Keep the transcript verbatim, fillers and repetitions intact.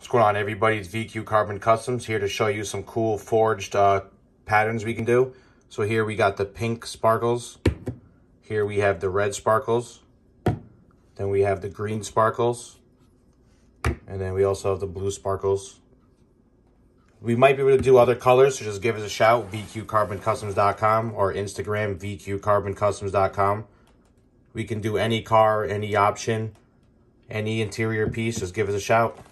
What's going on, everybody? It's V Q Carbon Customs here to show you some cool forged uh, patterns we can do. So here we got the pink sparkles. Here we have the red sparkles. Then we have the green sparkles. And then we also have the blue sparkles. We might be able to do other colors, so just give us a shout, V Q carbon customs dot com or Instagram, V Q carbon customs dot com. We can do any car, any option, any interior piece, just give us a shout.